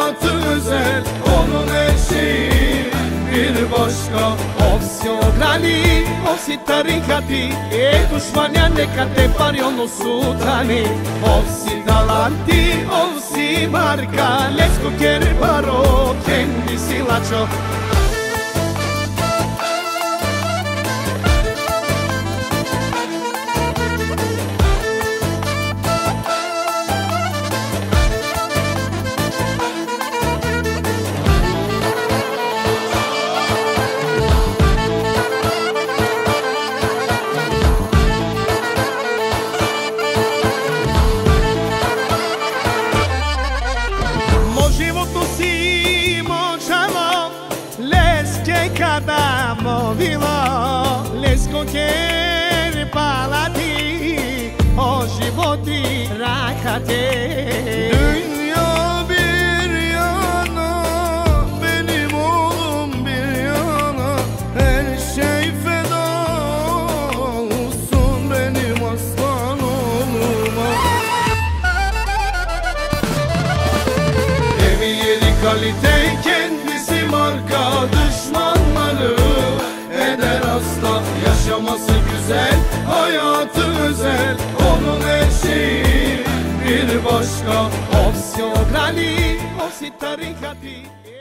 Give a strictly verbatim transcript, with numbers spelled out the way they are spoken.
hayatı özel, onun her şeyi bir başka. Ovsi ograni, ovsi tarikati, e dušmanja neka te pari ono sutani. Ovsi talanti, ovsi marka, Lesko kere baro, kendi silačo. Kada movilo lesko kjer palati, o životi rakate. Dünya bir yana, benim oğlum bir yana, her şey feda olsun benim aslan oğluma. Evi yeri kalite, kendisi marka, düşmanları eder asla. Yaşaması güzel, hayatı özel, onun her şeyi bir başka. Ovsi ograni, ovsi tarikati.